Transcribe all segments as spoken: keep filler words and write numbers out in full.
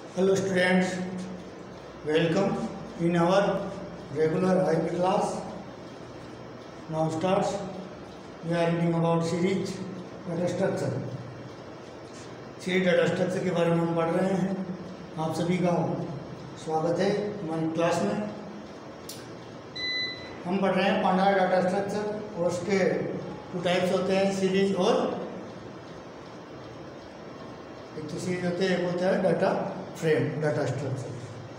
Hello students, welcome in our regular I P class. Now starts, we are reading about series data structure. Series data structure के बारे में हम पढ़ रहे हैं। आप सभी का स्वागत है हमारी क्लास में। हम पढ़ रहे हैं पांडार डाटा स्ट्रक्चर और उसके टू टाइप्स होते हैं, सीरीज और एक तो सीरीज होते हैं, एक होता है डाटा फ्रेम डाटा स्ट्रक्चर।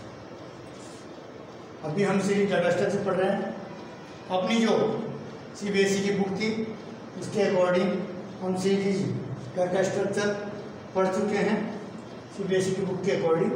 अभी हम सीरीज डाटा स्ट्रक्चर पढ़ रहे हैं। अपनी जो सीबीएसई की बुक थी उसके अकॉर्डिंग हम सीरीज डाटा स्ट्रक्चर पढ़ चुके हैं। सीबीएसई की बुक के अकॉर्डिंग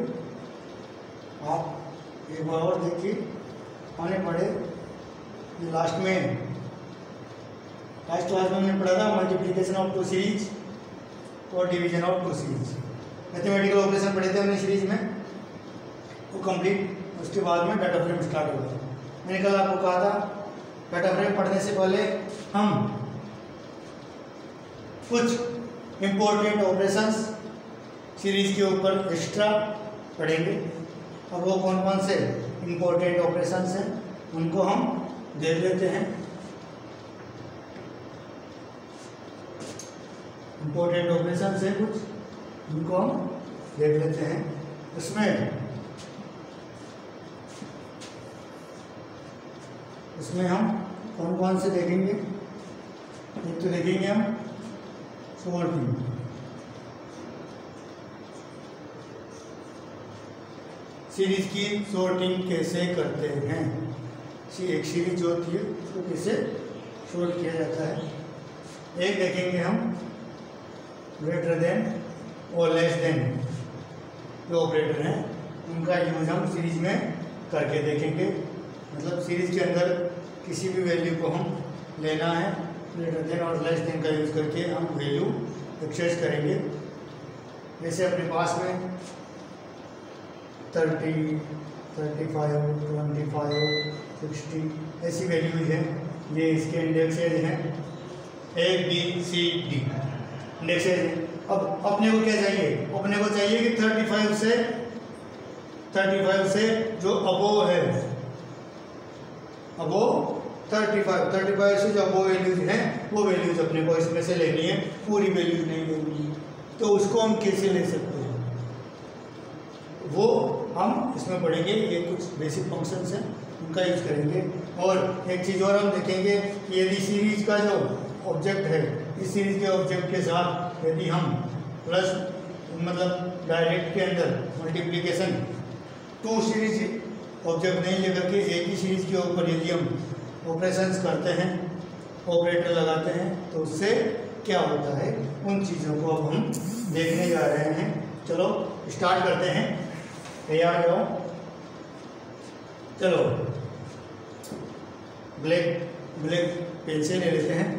आप एक बार और देखिए, आने पढ़े ये लास्ट में लास्ट क्लास में हमने पढ़ा था मल्टीप्लिकेशन ऑफ टू सीरीज और division of two series. Mathematical operation पढ़े थे हमने सीरीज में, वो कंप्लीट। उसके बाद में डाटा फ्रेम स्टार्ट होगा। मैंने कल आपको कहा था डाटा फ्रेम पढ़ने से पहले हम कुछ इम्पोर्टेंट ऑपरेशंस सीरीज के ऊपर एक्स्ट्रा पढ़ेंगे, और वो कौन कौन से इम्पोर्टेंट ऑपरेशंस हैं उनको हम देख लेते हैं। इम्पोर्टेंट ऑपरेशंस हैं कुछ, उनको हम देख लेते हैं। उसमें उसमें हम कौन कौन से देखेंगे। एक तो देखेंगे हम सॉर्टिंग। सीरीज की सॉर्टिंग कैसे करते हैं। एक सीरीज जो होती है उसको तो कैसे सॉर्ट किया जाता है। एक देखेंगे हम ग्रेटर देन और लेस देन जो ऑपरेटर हैं उनका यूज हम सीरीज में करके देखेंगे। मतलब सीरीज के अंदर किसी भी वैल्यू को हम लेना है, ग्रेटर देन और लेस देन का यूज़ करके हम वैल्यू एक्सेस करेंगे। जैसे अपने पास में thirty, thirty five, twenty five, sixty ऐसी वैल्यूज हैं। ये इसके इंडेक्सेज हैं, A B C D indexes हैं। अब अपने को क्या चाहिए, अपने को चाहिए कि थर्टी फाइव से थर्टी फाइव से जो अबोव है, above thirty five thirty five से जो अबोव वैल्यूज हैं वो वैल्यूज अपने को इसमें से लेनी है, पूरी वैल्यूज नहीं लेनी है। तो उसको हम कैसे ले सकते हैं वो हम इसमें पढ़ेंगे। ये कुछ बेसिक फंक्शंस हैं उनका यूज करेंगे। और एक चीज़ और हम देखेंगे कि यदि सीरीज का जो ऑब्जेक्ट है, इस सीरीज के ऑब्जेक्ट के साथ यदि हम प्लस मतलब डायरेक्ट के अंदर मल्टीप्लिकेशन टू सीरीज ऑब्जेक्ट नहीं लेकर के एक ही सीरीज के ऊपर यदि हम ऑपरेशंस करते हैं, ऑपरेटर लगाते हैं, तो उससे क्या होता है उन चीज़ों को अब हम देखने जा रहे हैं। चलो स्टार्ट करते हैं, तैयार हो। चलो ब्लैक ब्लैक पेन से ले लेते हैं।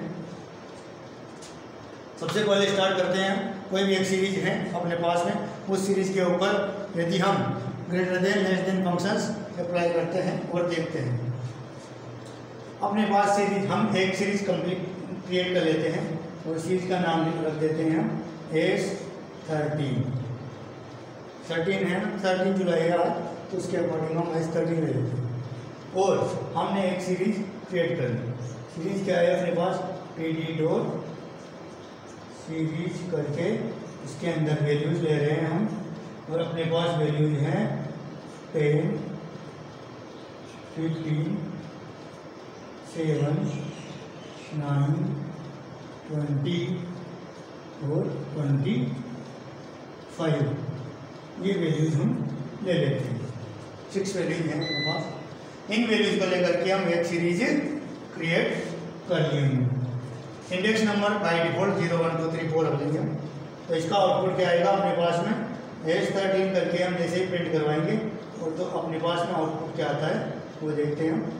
सबसे पहले स्टार्ट करते हैं। कोई भी एक सीरीज है अपने पास में, उस सीरीज के ऊपर यदि हम greater than less than functions apply करते हैं और देखते हैं। अपने पास सीरीज हम एक सीरीज कंप्लीट क्रिएट कर लेते हैं और सीरीज का नाम रख देते हैं हम एस थर्टीन। थर्टीन है ना, थर्टीन जुलाई आज, तो उसके अकॉर्डिंग हम एस थर्टीन ले लेते हैं। और हमने एक सीरीज क्रिएट कर ली। सीरीज क्या है अपने पास, पी डी डॉट सीरीज करके इसके अंदर वैल्यूज ले रहे हैं हम, और अपने पास वैल्यूज हैं ten, fifteen, seven, nine, twenty और ट्वेंटी फाइव। ये वैल्यूज हम ले लेते हैं। सिक्स वैल्यूज हैं अपने पास। इन वैल्यूज को लेकर के हम एक सीरीज क्रिएट कर लेंगे। Index number by default zero one two three four रख लेंगे। तो इसका आउटपुट क्या आएगा अपने पास में, एस थर्टीन करके हम जैसे ही प्रिंट करवाएंगे और तो अपने पास में आउटपुट क्या आता है वो देखते हैं हम।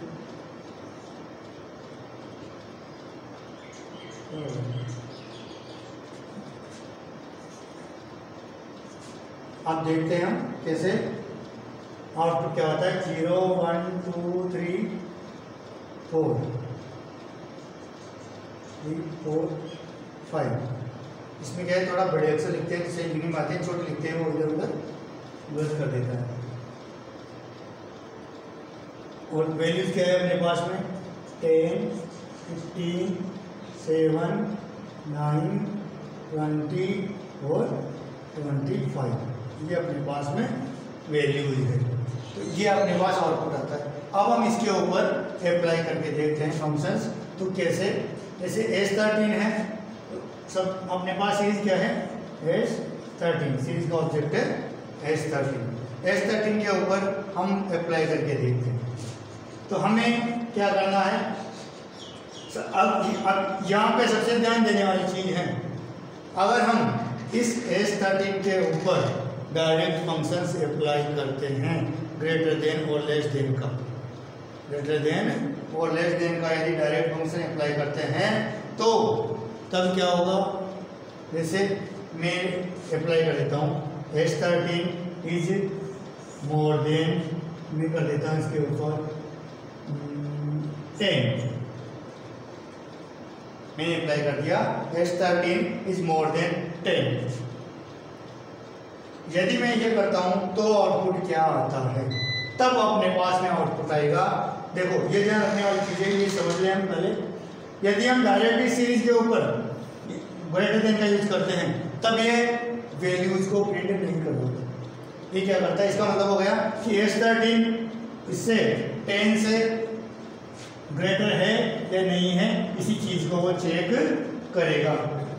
अब देखते हैं हम कैसे आउटपुट क्या होता है। Zero one two three four three four five. इसमें क्या है, थोड़ा बड़े अक्षर लिखते हैं जिससे मीनिंग आते हैं, छोटे लिखते हैं वो इधर उधर बस कर देता है। और वैल्यूज क्या है अपने पास में, ten, fifteen, seven, nine, twenty और ट्वेंटी फाइव, ये अपने पास में वैल्यूज है। तो ये अपने पास आउटपुट आता है। अब हम इसके ऊपर अप्लाई करके देखते हैं फंक्शंस। तो कैसे, जैसे एस थर्टीन है, तो सब अपने पास सीरीज क्या है, एस थर्टीन, सीरीज का ऑब्जेक्ट है एस थर्टीन। एस थर्टीन के ऊपर हम अप्लाई करके देखते हैं। तो हमें क्या करना है, अब अब यहाँ पे सबसे ध्यान देने वाली चीज़ है, अगर हम इस एस थर्टीन के ऊपर डायरेक्ट फंक्शंस अप्लाई करते हैं ग्रेटर देन और लेस देन का, ग्रेटर देन और लेस देन का यदि डायरेक्ट फंक्शन अप्लाई करते हैं तो तब क्या होगा, जैसे मैं अप्लाई कर देता हूँ S thirteen is more than, मैं कर देता हूँ इसके ऊपर टेन, मैंने अप्लाई कर दिया S thirteen is more than ten. यदि मैं ये करता हूं तो आउटपुट क्या आता है, तब अपने पास में आउटपुट आएगा। देखो ये ध्यान रखने वाली चीजें ये समझ लें हम पहले। यदि हम डायरेक्टली सीरीज के ऊपर ग्रेटर देन का यूज करते हैं तब ये वैल्यूज को प्रिंट नहीं करता। ये क्या करता है, इसका मतलब हो गया कि एस थर्टीन इससे टेन से ग्रेटर है या नहीं है, इसी चीज को वो चेक करेगा,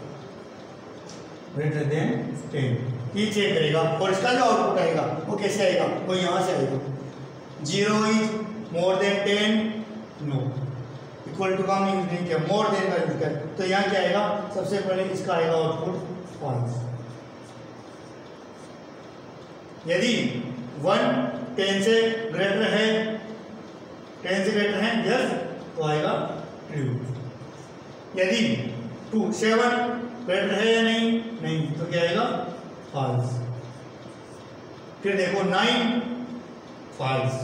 ग्रेटर देन टेन ये चेक करेगा। और इसका जो आउटपुट आएगा वो कैसे आएगा, वो यहाँ से आएगा, zero is more than ten, no, equal to का हमने यूज नहीं किया, मोर देन का यूज किया। तो यहाँ क्या आएगा, सबसे पहले इसका आएगा आउटपुट फॉल्स। यदि वन टेन से ग्रेटर है, टेन से ग्रेटर है यस, तो आएगा ट्रू। यदि टू सेवन ग्रेटर है या नहीं, नहीं, तो क्या आएगा फॉल्स। फिर देखो nine false,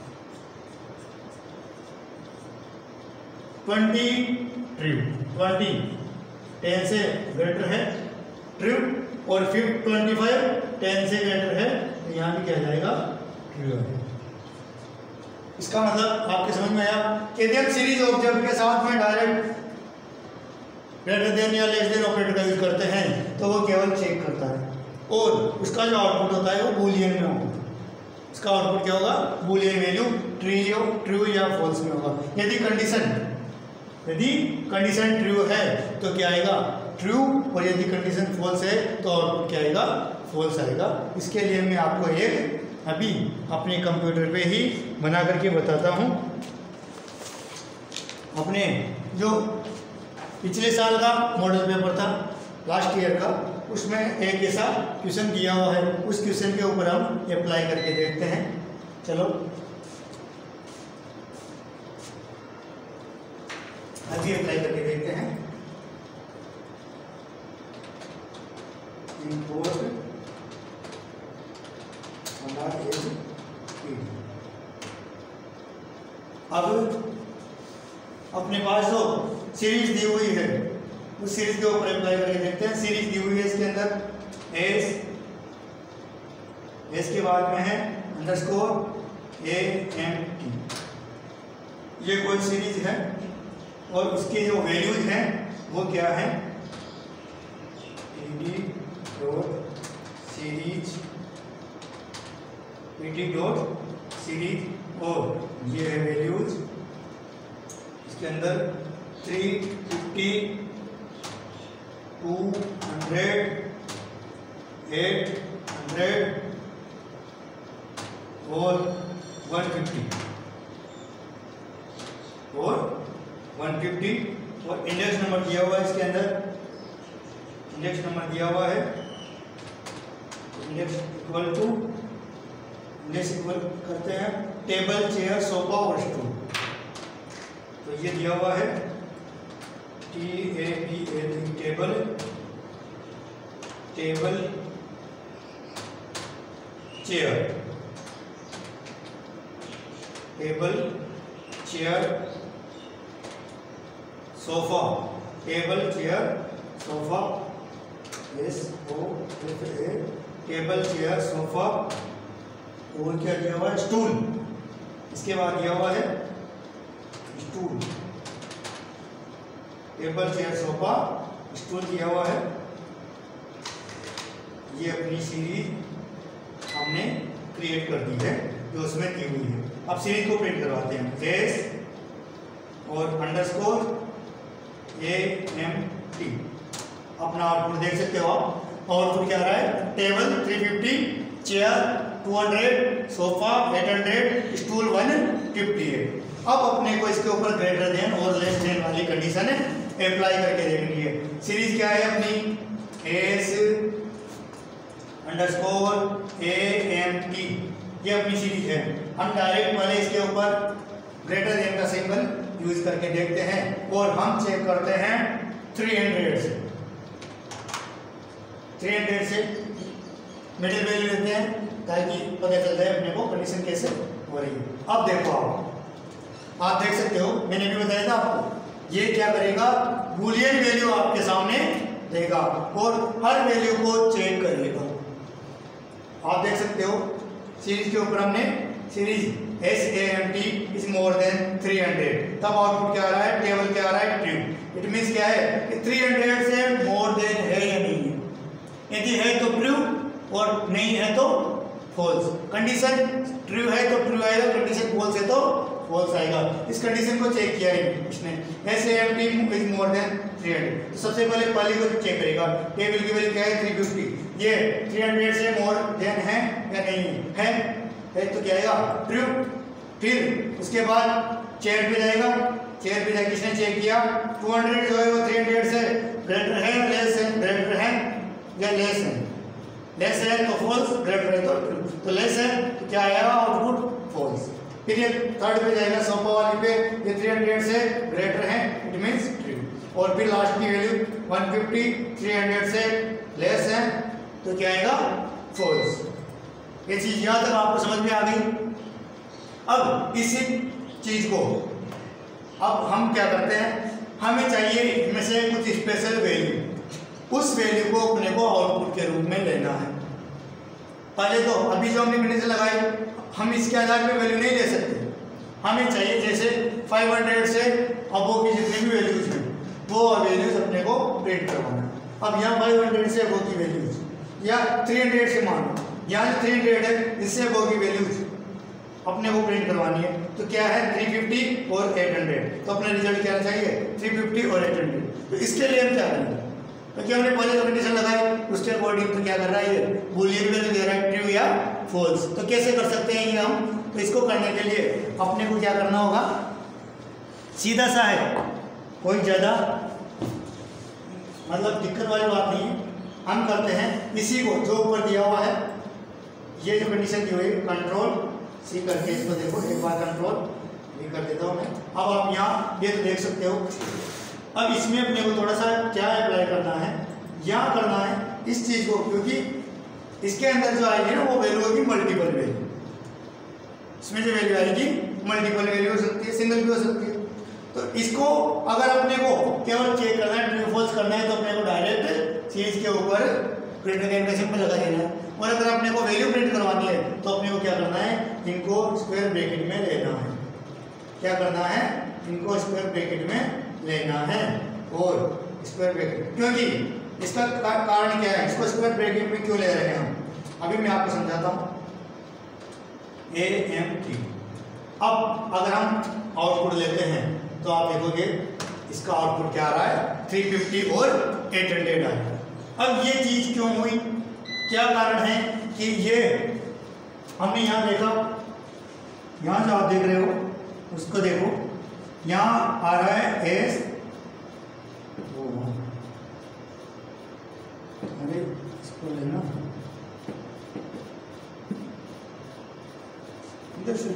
twenty true, twenty ten से ग्रेटर है ट्रू, और फिर ट्वेंटी फाइव टेन से ग्रेटर है, तो यहाँ भी क्या जाएगा ट्रू है। इसका मतलब आपके समझ में आया कि यदि हम सीरीज ऑब्जेक्ट के साथ में डायरेक्ट ग्रेटर देन या लेस देन ऑपरेटर का यूज करते हैं तो वो केवल चेक करता है, और उसका जो आउटपुट होता है वो बूलियन में होगा। इसका आउटपुट क्या होगा, बूलियन वैल्यू ट्रू ट्रू या फॉल्स में होगा। यदि कंडीशन यदि कंडीशन ट्रू है तो क्या आएगा ट्रू, और यदि कंडीशन फॉल्स है तो आउटपुट क्या आएगा, फॉल्स आएगा। इसके लिए मैं आपको एक अभी अपने कंप्यूटर पे ही बना करके बताता हूँ। अपने जो पिछले साल का मॉडल पेपर था लास्ट ईयर का, उसमें एक ऐसा क्वेश्चन दिया हुआ है, उस क्वेश्चन के ऊपर हम अप्लाई करके देखते हैं। चलो अभी अप्लाई करके देखते हैं। इंपोर्ट अब अपने पास जो सीरीज दी हुई है उस सीरीज के ऊपर अप्लाई करके देखते हैं। सीरीज दी हुई है, इसके अंदर एस एस के बाद में है अंडरस्कोर ए एम टी, ये कोई सीरीज है और उसकी जो वैल्यूज हैं वो क्या है, D dot series PT dot series, और ये है वैल्यूज इसके अंदर three fifty, two hundred, eight hundred और वन फिफ्टी और वन फिफ्टी, और इंडेक्स नंबर दिया हुआ है इसके अंदर, इंडेक्स नंबर दिया हुआ है, index equal to index equal करते हैं टेबल चेयर सोफा और स्टूल, तो ये दिया हुआ है T A B L table, table chair, table chair sofa, table chair sofa, S O F A, table chair sofa और क्या दिया हुआ है, स्टूल। इसके बाद दिया हुआ है stool, table chair sofa, stool दिया हुआ है। ये अपनी सीरीज हमने क्रिएट कर दी है जो उसमें दी हुई है। अब सीरीज को प्रिंट करवाते हैं, एस और अंडरस्कोर ए एम टी। अपना आउटपुट देख सकते हो आप। आउटपुट क्या आ रहा है, टेबल तीन सौ पचास, चेयर दो सौ, सोफा आठ सौ, स्टूल एक सौ अट्ठावन। अब अपने को इसके ऊपर ग्रेटर देन और लेस देन वाली कंडीशन अप्लाई करके देखनी है। सीरीज क्या है अपनी, S underscore A M T, ये अपनी सीरीज है। हम डायरेक्ट वाले इसके ऊपर ग्रेटर देन का सिंबल यूज करके देखते हैं और हम चेक करते हैं तीन सौ से। तीन सौ से मिडिल वैल्यू लेते हैं ताकि पता चल जाए अपने को कंडीशन कैसे हो रही है। अब देखो आप आप देख सकते हो, मैंने भी बताया था आपको, ये क्या करेगा, बूलियन वैल्यू आपके सामने देगा और हर वैल्यू को चेक करेगा। आप देख सकते हो सीरीज के ऊपर हमने series S A M T is more than three hundred, तब आउटपुट क्या आ रहा है, टेबल क्या आ रहा है, ट्रू। इट मीन्स क्या है कि तीन सौ से मोर देन है या नहीं है, यदि है तो ट्रू और नहीं है तो फॉल्स। कंडीशन ट्रू है तो ट्रू आएगा, कंडीशन फॉल्स है तो फॉल्स आएगा। इस कंडीशन को चेक किया है इसने, S A M T is more than तीन हंड्रेड। तो सबसे पहले पहली को चेक करेगा, टेबल की वैल्यू क्या है तीन सौ पचास, ये तीन सौ से मोर देन है या नहीं है, है तो क्या आएगा, ट्रू। फिर उसके बाद चेयर पे जाएगा, चेयर पे जाकर किसने चेक किया, दो सौ जो है वो तीन सौ से ग्रेटर है या लेस है, ग्रेटर है या लेस है, लेस है तो फॉल्स, ग्रेटर है तो ट्रू। तो लेस है तो क्या आएगा, आउटपुट फॉल्स। फिर ये थर्ड पे जाएगा, सोफा वाली पे, ये तीन सौ से ग्रेटर है, इट मींस ट्रू। और फिर लास्ट की वैल्यू एक सौ पचास, तीन सौ से लेस है तो क्या आएगा, फॉल्स। ये चीज यहाँ तक आपको समझ में आ गई। अब इसी चीज को अब हम क्या करते हैं, हमें चाहिए इनमें से कुछ स्पेशल वैल्यू, उस वैल्यू को अपने को आउटपुट के रूप में लेना है। पहले तो अभी जो हमने कंडीशन लगाई, हम इसके आधार पे वैल्यू नहीं ले सकते। हमें चाहिए जैसे पाँच सौ से अबो की जितनी भी वैल्यूज हैं वो वैल्यूज अपने को प्रिंट करवाना। अब यहाँ पाँच सौ से अबो की वैल्यूज या तीन सौ से मानो, यहाँ तीन सौ है, इससे अबो की वैल्यूज अपने को प्रिंट करवानी है। तो क्या है, तीन सौ पचास और आठ सौ, तो अपना रिजल्ट क्या चाहिए, तीन सौ पचास और आठ सौ। तो इसके लिए हम क्या करेंगे, क्योंकि हमने पहले जो कंडीशन लगाई उसके अकॉर्डिंग तो क्या कर रहा है, ये बूलियन वैल्यू दे रहा है, ट्रू या फॉल्स। तो कैसे कर सकते हैं ये हम, तो इसको करने के लिए अपने को क्या करना होगा, सीधा सा है, कोई ज़्यादा मतलब दिक्कत वाली बात नहीं है। हम करते हैं इसी को जो ऊपर दिया हुआ है, ये जो कंडीशन दी हुई है, कंट्रोल सी करके इसको देखो एक बार, कंट्रोल ये कर देता हूँ मैं। अब आप यहाँ ये तो देख सकते हो। अब इसमें अपने को थोड़ा सा क्या अप्लाई करना है, यहाँ करना है इस चीज़ को, क्योंकि इसके अंदर जो आएगी ना वो वैल्यू होगी मल्टीपल वैल्यू। इसमें जो वैल्यू आएगी मल्टीपल वैल्यू हो सकती है, सिंगल भी हो सकती है। तो इसको अगर अपने को केवल चेक करना है, ट्रू फॉल्स करना है, तो अपने को डायरेक्ट चीज़ के ऊपर ग्रेटर देन का सिंबल लगा देना है। और अगर अपने को वैल्यू प्रिंट करवानी है तो अपने को क्या करना है, इनको स्क्वायर ब्रैकेट में लेना है। क्या करना है, इनको स्क्वायर ब्रैकेट में लेना है। और स्क्वायर ब्रैकेट, क्योंकि इसका कारण क्या है, इसको स्क्वायर ब्रैकेट में क्यों ले रहे हैं हम, अभी मैं आपको समझाता हूँ। ए एम टी, अब अगर हम आउटपुट लेते हैं तो आप देखोगे इसका आउटपुट क्या आ रहा है, तीन सौ पचास और आठ सौ आ रहा है। अब ये चीज़ क्यों हुई, क्या कारण है कि ये हमने यहाँ देखा, यहाँ जो आप देख रहे हो उसको देखो, यहाँ आ रहा है एस, अरे इसको लेना इधर से,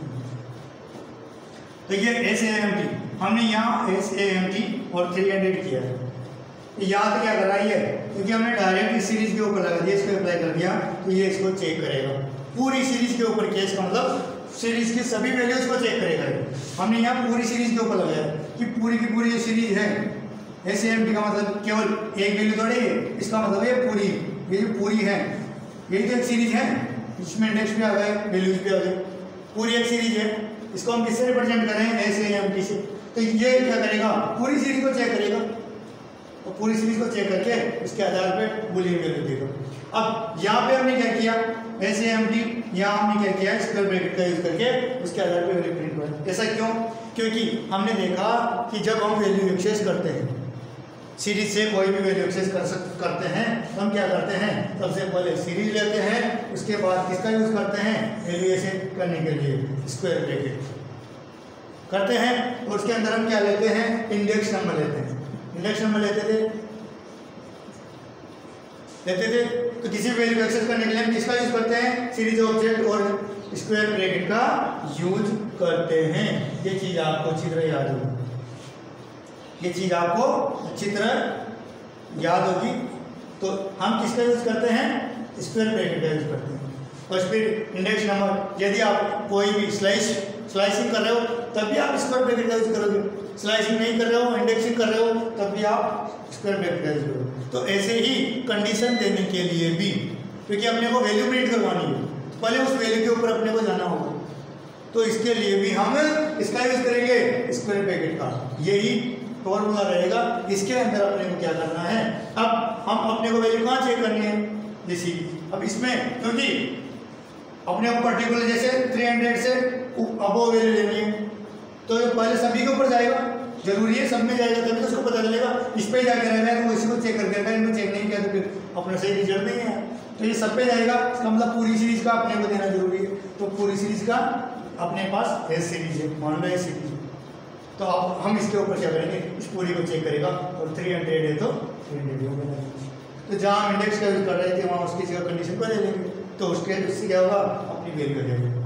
तो ये एस ए एम टी, हमने यहाँ एस ए एम टी और थ्री हंड्रेड किया है। यहाँ तो क्या कर रहा है ये, क्योंकि हमने डायरेक्ट इस सीरीज के ऊपर लगा दिया, इसको अप्लाई कर दिया, तो ये इसको चेक करेगा पूरी सीरीज के ऊपर। केस का मतलब सीरीज की सभी वैल्यूज को चेक करेगा। हमने यहाँ पूरी सीरीज के ऊपर लगाया कि पूरी की पूरी जो सीरीज है, एस ए एम टी का मतलब केवल एक वैल्यू थोड़ी है, इसका मतलब ये पूरी, ये जो पूरी है, यही तो एक सीरीज है, इसमें इंडेक्स भी आ गए, वैल्यूज भी आ गए, पूरी एक सीरीज है। इसको हम किससे रिप्रेजेंट करें? एस ए एम टी से। तो ये क्या करेगा? पूरी सीरीज को चेक करेगा, तो पूरी सीरीज को चेक करके उसके आधार पे बुलियन वैल्यू देगा। अब यहाँ पे हमने क्या किया? एस ए एम टी, यहाँ हमने क्या किया? स्क्वायर ब्रैकेट का यूज करके उसके आधार पे वैल्यू प्रिंट करें। ऐसा क्यों? क्योंकि हमने देखा कि जब हम वैल्यू एक्सेस करते हैं, सीरीज से कोई भी वैल्यू एक्सेस कर सक करते हैं, तो हम क्या करते हैं? सबसे पहले सीरीज लेते हैं, उसके बाद किसका यूज करते हैं? वैल्यू एक्सेस करने के लिए स्क्वायर ब्रैकेट करते हैं। और उसके अंदर हम क्या लेते हैं? इंडेक्स नंबर लेते हैं। इंडेक्स नंबर लेते थे लेते थे तो किसी वैल्यू को एक्सेस करने के लिए हम किसका यूज करते हैं? सीरीज ऑब्जेक्ट और स्क्वायर ब्रैकेट का यूज करते हैं। ये चीज आपको अच्छी तरह याद होगी, ये चीज आपको अच्छी तरह याद होगी। तो हम किसका यूज करते हैं? स्क्वायर ब्रैकेट का यूज करते हैं। और फिर इंडेक्स नंबर, यदि आप कोई भी स्लाइस स्लाइसिंग कर रहे हो तब भी आप स्क्वायर ब्रैकेट का यूज करोगे, स्लाइसिंग नहीं कर रहे हो, इंडेक्सिंग कर रहे हो, तब भी आप स्क्वायर ब्रैकेट का यूज करोगे। तो ऐसे ही कंडीशन देने के लिए भी, क्योंकि अपने को वैल्यू प्रिंट करवानी है, तो पहले उस वैल्यू के ऊपर अपने को जाना होगा, तो इसके लिए भी हम इसका यूज करेंगे स्क्वायर ब्रैकेट का। यही फॉर्मूला रहेगा। इसके अंदर अपने को क्या करना है? अब हम अपने को वैल्यू कहाँ चेक करनी है? जैसी अब इसमें, क्योंकि अपने को पर्टिकुलर जैसे तीन सौ से अबव वैल्यू लेनी है, तो ये पहले सभी के ऊपर जाएगा, जरूरी है, सब में जाएगा, तभी तो उसको पता चलेगा। इस पे जाके रहेगा तो इसी को चेक करके रहेगा, इनको चेक नहीं किया तो फिर अपना सही रिजल्ट नहीं है। तो ये सब पे जाएगा, इसका मतलब पूरी सीरीज का अपने को देना जरूरी है। तो पूरी सीरीज का अपने पास एस सीरीज है, मान लो एस सीरीज, तो अब हम इसके ऊपर क्या करेंगे? इस पूरी को चेक करेगा, और थ्री हंड्रेड है तो थ्री हंड्रेड होगा। तो जहाँ हम इंडेक्स का यूज कर रहे थे वहाँ उसकी जगह कंडीशन को ले लेंगे, तो उसके उससे क्या होगा? अपनी वैल्यू आ जाएगी।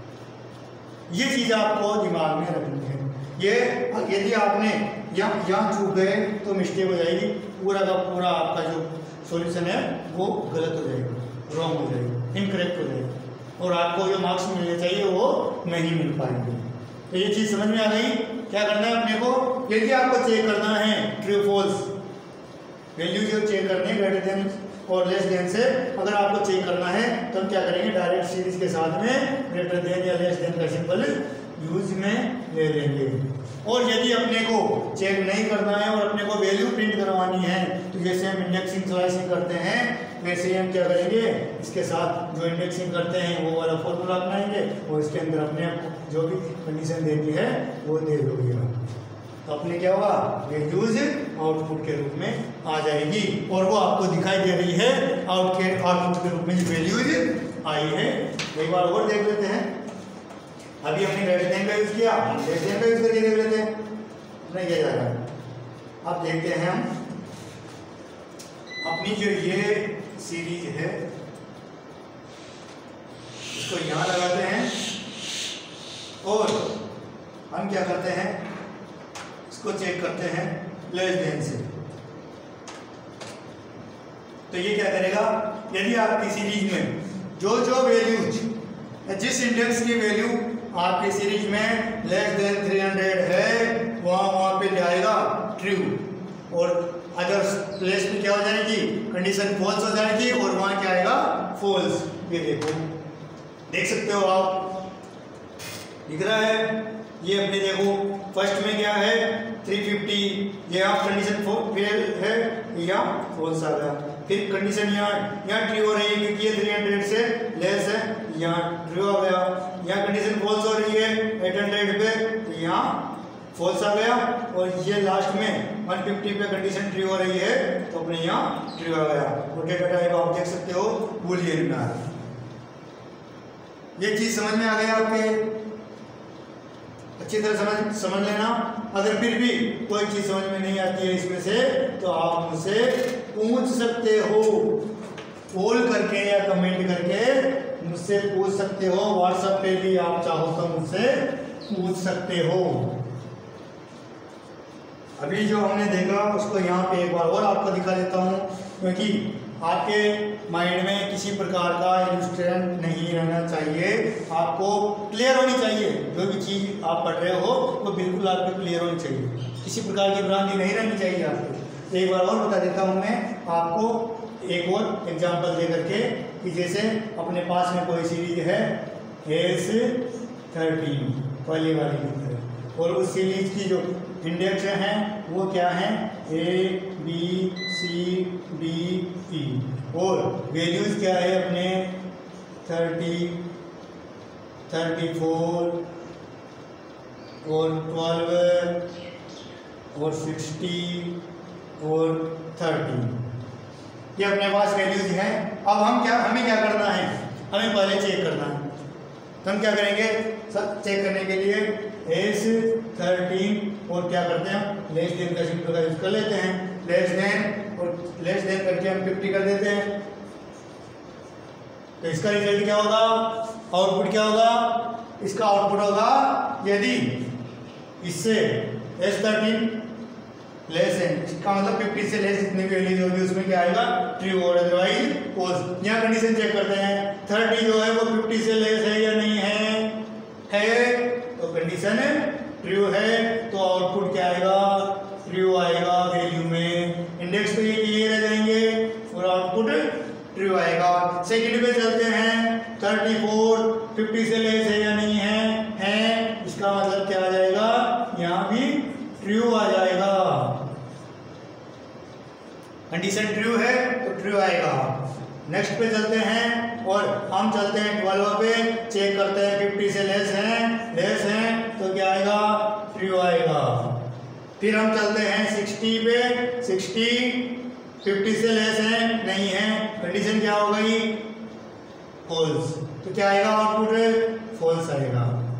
ये चीज़ आपको दिमाग में रखनी है। ये यदि आपने यहाँ यहाँ चूक गए तो मिस्टेक हो जाएगी, पूरा का पूरा आपका जो सॉल्यूशन है वो गलत हो जाएगा, रॉन्ग हो जाएगा, इनकरेक्ट हो जाएगा, और आपको जो मार्क्स मिलने चाहिए वो नहीं मिल पाएंगे। तो ये चीज़ समझ में आ गई? क्या करना है अपने को? यदि आपको चेक करना है ट्रू फॉल्स वैल्यू जो चेक करनी है ग्रेटर देन और लेस देन से, अगर आपको चेक करना है तो हम क्या करेंगे? डायरेक्ट सीरीज के साथ में ग्रेटर देन या लेस देन का सिंबल यूज में ले लेंगे। और यदि अपने को चेक नहीं करना है और अपने को वैल्यू प्रिंट करवानी है, तो जैसे हम इंडेक्सिंग स्लाइसिंग करते हैं वैसे ही हम क्या करेंगे? इसके साथ जो इंडेक्सिंग करते हैं वो वाला फॉर्मूला अपनाएंगे, और इसके अंदर अपने जो भी कंडीशन देनी है वो दे दोगे। तो अपने क्या होगा? वैल्यूज आउटपुट के रूप में आ जाएगी, और वो आपको दिखाई दे रही है आउट के आउटपुट के रूप में जो वैल्यूज आई है। एक बार और देख लेते हैं। अभी हमने ग्रेटर देन का यूज किया, लेस देन का यूज करके देख लेते हैं नहीं किया जा रहा है। अब देखते हैं हम अपनी जो ये सीरीज है इसको यहाँ लगाते हैं, और हम क्या करते हैं? इसको चेक करते हैं लेस देन से। तो ये क्या करेगा? यदि आपकी सीरीज में जो जो वैल्यूज, जिस इंडेक्स की वैल्यू आपकी सीरीज में लेस देन थ्री हंड्रेड है, वहाँ वहाँ पे जाएगा ट्रू, और अदर प्लेस पे क्या हो जाएगी? कंडीशन फॉल्स हो जाएगी, और वहाँ क्या आएगा? फॉल्स। ये देखो, देख सकते हो आप, दिख रहा है? ये अपने देखो फर्स्ट में क्या है? थ्री फिफ्टी, ये आप कंडीशन फेल है, यहाँ फॉल्स आ गया। फिर कंडीशन यहाँ यहाँ ट्रू हो रही है क्योंकि ये थ्री हंड्रेड से लेस है, यहाँ ट्रू आ गया। यहाँ कंडीशन फॉल्स हो रही है एट हंड्रेड पे, तो यहाँ फॉल्स आ गया। और ये लास्ट में वन फिफ्टी पे कंडीशन ट्रू हो रही है, तो अपने यहाँ ट्रू आ गया। और डेटा टाइप आप देख सकते हो बूलियन में आ रहा। ये चीज़ समझ में आ गया आपके? अच्छी तरह समझ समझ लेना। अगर फिर भी कोई चीज़ समझ में नहीं आती है इसमें से, तो आप मुझसे पूछ सकते हो, कॉल करके या कमेंट करके मुझसे पूछ सकते हो। व्हाट्सएप पे भी आप चाहो तो मुझसे पूछ सकते हो। अभी जो हमने देखा उसको यहाँ पे एक बार और आपको दिखा देता हूँ, क्योंकि आपके माइंड में किसी प्रकार का इलस्ट्रेशन नहीं रहना चाहिए। आपको क्लियर होनी चाहिए, जो भी चीज़ आप पढ़ रहे हो वो बिल्कुल आपको क्लियर होनी चाहिए, किसी प्रकार की भ्रांति नहीं रहनी चाहिए आपको। एक बार और बता देता हूँ मैं आपको, एक और एग्जांपल दे करके कि जैसे अपने पास में कोई सीरीज है एस थर्टीन पहले वाली की तरह, और उस सीरीज की जो इंडेक्स हैं वो क्या है, A B C D E, और वैल्यूज क्या है अपने थर्टी, थर्टी फोर और ट्वेल्व और सिक्सटी और थर्टी, ये अपने पास वैल्यूज हैं। अब हम क्या हमें क्या करना है, हमें पहले चेक करना है। तो हम क्या करेंगे, सब चेक करने के लिए एस थर्टीन और क्या करते हैं हम लेस देन का सिंबल का यूज कर लेते हैं, लेस देन और लेस देन करके हम फिफ्टी कर देते हैं। तो इसका रिजल्ट क्या होगा, आउटपुट क्या होगा, इसका आउटपुट होगा यदि इससे एस थर्टीन लेस है, इसका मतलब फिफ्टी से लेस जितनी भी वैल्यूज होगी उसमें क्या आएगा, ट्रू, और अदरवाइज फॉल्स। यहाँ कंडीशन चेक करते हैं, थर्टी जो है वो फिफ्टी से लेस है या नहीं है, है तो कंडीशन ट्रू है, तो आउटपुट क्या आएगा, ट्रू आएगा वैल्यू में। इंडेक्स पे ये क्लियर रह जाएंगे और आउटपुट ट्रू आएगा। सेकंड पे चलते हैं, थर्टी फोर फिफ्टी से लेस है या नहीं है, है, इसका मतलब क्या आ जाएगा, यहाँ भी ट्रू आ जाएगा। कंडीशन ट्रू है तो ट्रू आएगा। नेक्स्ट पे चलते हैं और हम चलते हैं ट्वेल्व पे, चेक करते हैं फिफ्टी से लेस हैं, लेस हैं तो क्या आएगा, ट्रू आएगा। फिर हम चलते हैं सिक्सटी पे, सिक्सटी फिफ्टी से लेस हैं, नहीं है, कंडीशन क्या हो गई, फॉल्स, तो क्या आएगा आउटपुट, फॉल्स आएगा।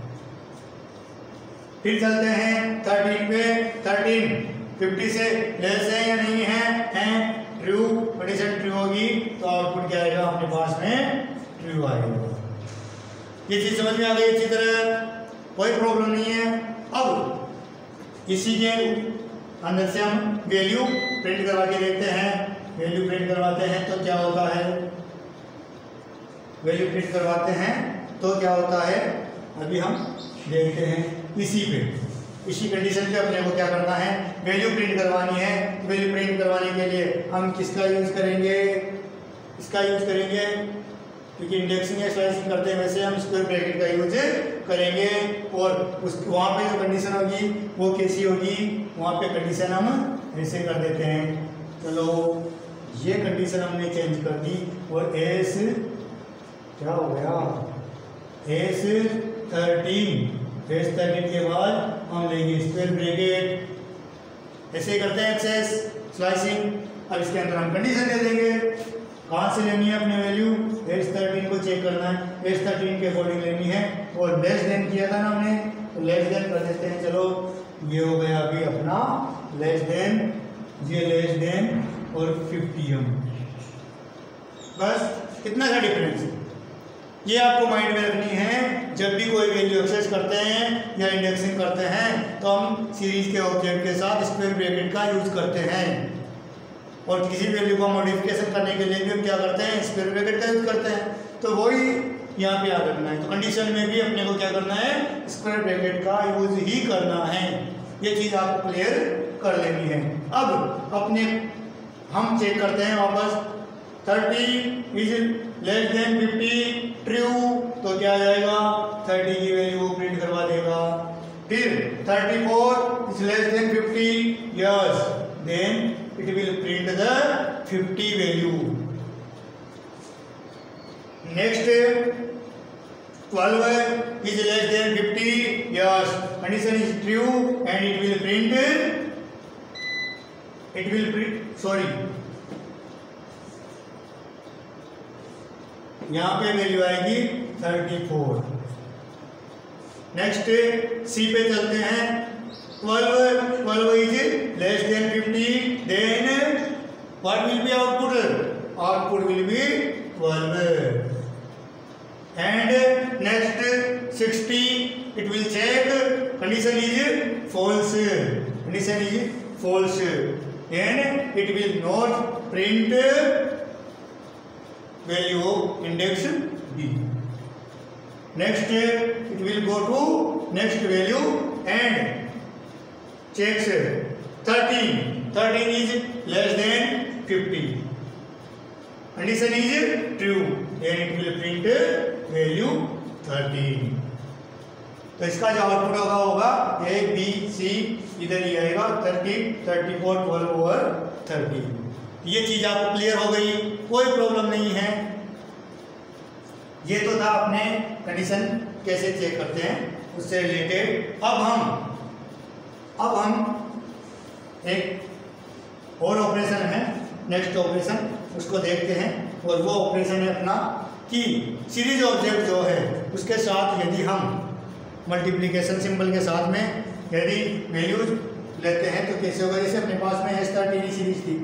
फिर चलते हैं थर्टीन पे, थर्टीन फिफ्टी से लेस है या नहीं है, हैं, ट्रू, कंडीशन ट्रू होगी तो आउटपुट क्या आएगा अपने पास में, ट्रू आएगा। ये चीज समझ में आ गई अच्छी तरह, कोई प्रॉब्लम नहीं है। अब इसी के अंदर से हम वैल्यू प्रिंट करवा के देखते हैं, वैल्यू प्रिंट करवाते हैं तो क्या होता है, वैल्यू प्रिंट करवाते हैं तो क्या होता है, अभी हम देखते हैं। इसी पे, इसी कंडीशन पे अपने को क्या करना है, वैल्यू प्रिंट करवानी है। तो वैल्यू प्रिंट करवाने के लिए हम किसका यूज करेंगे, इसका यूज करेंगे, क्योंकि इंडेक्सिंग या स्लाइसिंग करते हैं वैसे हम स्क्वायर ब्रैकेट का यूज करेंगे। और उस वहाँ पे जो कंडीशन होगी वो कैसी होगी, वहाँ पे कंडीशन हम ऐसे कर देते हैं। चलो ये कंडीशन हमने चेंज कर दी और एस क्या हो गया, एस थर्टीन, एस थर्टीन के बाद हम लेंगे स्क्वायर ब्रैकेट, ऐसे करते हैं एक्सेस स्लाइसिंग। अब इसके अंदर हम कंडीशन दे देंगे, कहाँ से लेनी है अपने वैल्यू, एस थर्टीन को चेक करना है, एस थर्टीन के अकॉर्डिंग लेनी है, और लेस देन किया था ना हमने, तो लेस देन कर देते हैं। चलो ये हो गया अभी अपना लेस देन, ये लेस देन और फिफ्टी हम, बस कितना सा डिफरेंस है, ये आपको माइंड में रखनी है। जब भी कोई वैल्यू एक्सेस करते हैं या इंडेक्सिंग करते हैं तो हम सीरीज के ऑब्जेक्ट के साथ स्क्वायर ब्रैकेट का यूज करते हैं, और किसी वैल्यू को मॉडिफिकेशन करने के लिए भी हम क्या करते हैं, स्क्वायर ब्रैकेट का यूज करते हैं। तो वही यहाँ पे याद रखना है। तो कंडीशन में भी अपने को क्या करना है, स्क्वायर ब्रैकेट का यूज ही करना है, ये चीज आपको क्लियर कर लेनी है। अब अपने हम चेक करते हैं वापस, thirty is less than fifty, true, तो क्या आ जाएगा, थर्टी की वैल्यू वो प्रिंट करवा देगा। फिर thirty four is less than fifty, yes, then it will print the fifty value. Next twelve is less than fifty, yes, condition is true and it will print, it will print sorry यहाँ पे value आएगी thirty four. Next सी पे चलते हैं, twelve, twelve is less than fifty, then what will be output, output will be twelve. And next sixty, it will check, condition is false, condition is false, then it will not print value of index B. Next it will go to next value and checks thirteen, thirteen is less than fifty, condition is true, then it will print value thirteen. तो इसका जो output होगा होगा ए B सी, इधर ही आएगा thirteen, thirty four, twelve over thirteen. ये चीज आपको क्लियर हो गई, कोई प्रॉब्लम नहीं है। ये तो था अपने कंडीशन कैसे चेक करते हैं उससे रिलेटेड। अब हम अब हम एक और ऑपरेशन है, नेक्स्ट ऑपरेशन, उसको देखते हैं। और वो ऑपरेशन है अपना कि सीरीज ऑब्जेक्ट जो है उसके साथ यदि हम मल्टीप्लिकेशन सिंबल के साथ में यदि वैल्यूज लेते हैं तो कैसे होगा। जैसे अपने पास में एस थर्टीन सीरीज थी,